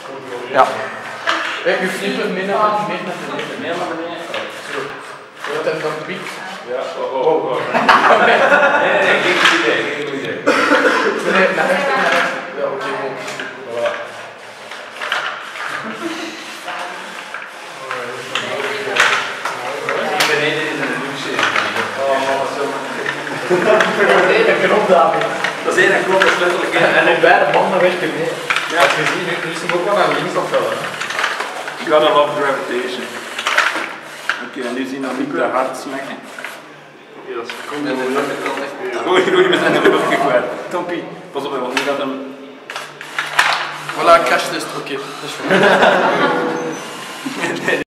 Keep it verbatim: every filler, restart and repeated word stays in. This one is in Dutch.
Ja. Hey, je flipper meer naar beneden. Meer naar beneden. Zo. Wat heb je dan gebied? Ja, oh, oh, oh. Nee, nee, nee, geen goed idee, geen goed idee. Nee, naar rechts, naar rechts. Ja, oké, goed. Voilà. Hier beneden is een luxe. Oh, wat zo. Dat is één knop, David. Dat is één knop, dat is letterlijk één. En in beide banden werken mee. Ja, als je ziet, nu is hem ook wel naar links opvallen. Ik ga dan love gravitation. Oké, okay, en nu zien we niet de hard smakken. Oké, dat is goed. Gooi, gooi met zijn rubber kwijt. Tompie, pas op, want nu gaat hem... Voilà, crashtest, oké. Okay. Dat is goed. Nee,